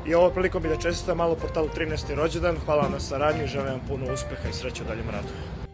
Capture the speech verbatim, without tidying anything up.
I ovo prilikom bi da čestitam malo portalu trinaesti rođendan, hvala vam na saradnji, želim vam puno uspeha i sreće u daljem radu.